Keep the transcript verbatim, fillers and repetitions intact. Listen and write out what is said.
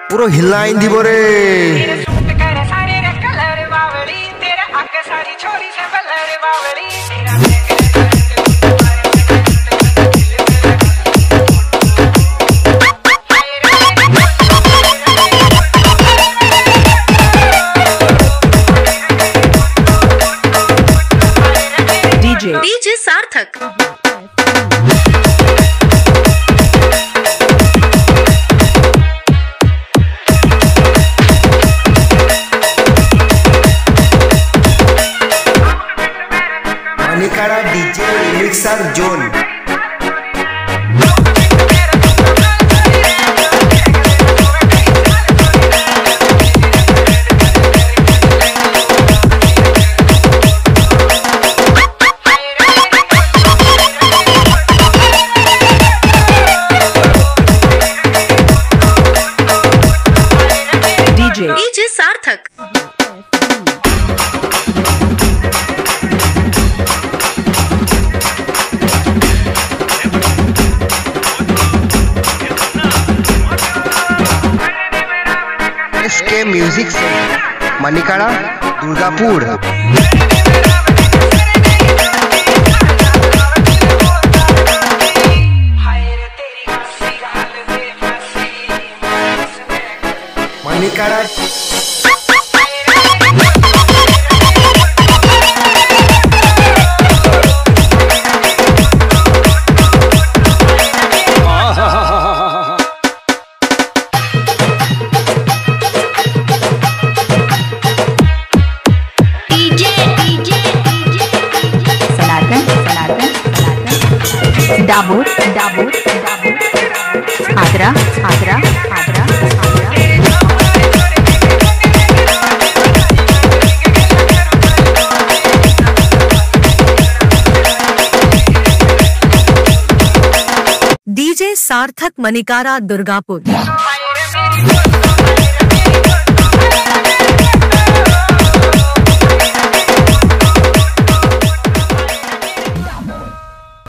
पूरा हिलाई दीबो रे। DJ Sarthak. Manikara DJ remixer zone. DJ Sarthak. इसके म्यूजिक से मनिकाड़ा दुर्गापुर। मनिकाड़ा डाबोर डाबोर डाबोर आगरा आगरा आगरा आगरा। डीजे सार्थक मनिकाड़ा दुर्गापुर।